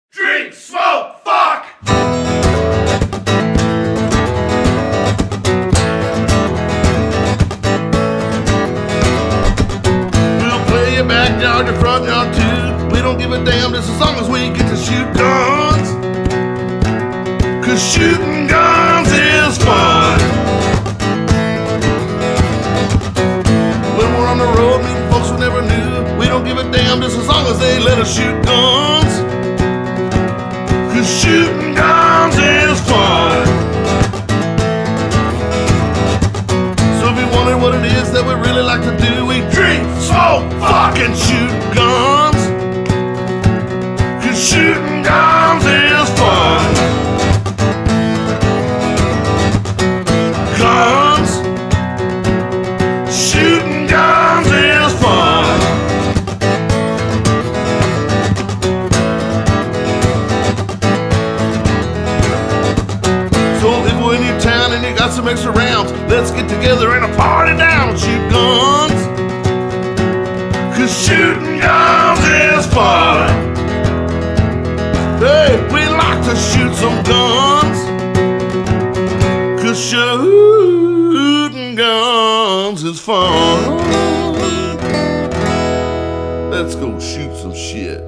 Drink, smoke, fuck! We'll play your backyard, your front yard too. We don't give a damn just as long as we get to shoot guns. Cause shooting guns is fun. When we're on the road meeting folks we never knew, we don't give a damn just as long as they let us shoot guns. Cause shooting guns is fun. So if you wonder what it is that we really like to do, we drink, smoke, fuck, and shoot guns. Cause shooting guns is fun. Guns, shooting guns is fun. So if we're in your town and you got some extra rounds, let's get together and a party down and shoot guns. Cause shooting guns is fun. Hey, we like to shoot some guns. Cause shooting guns is fun. Let's go shoot some shit.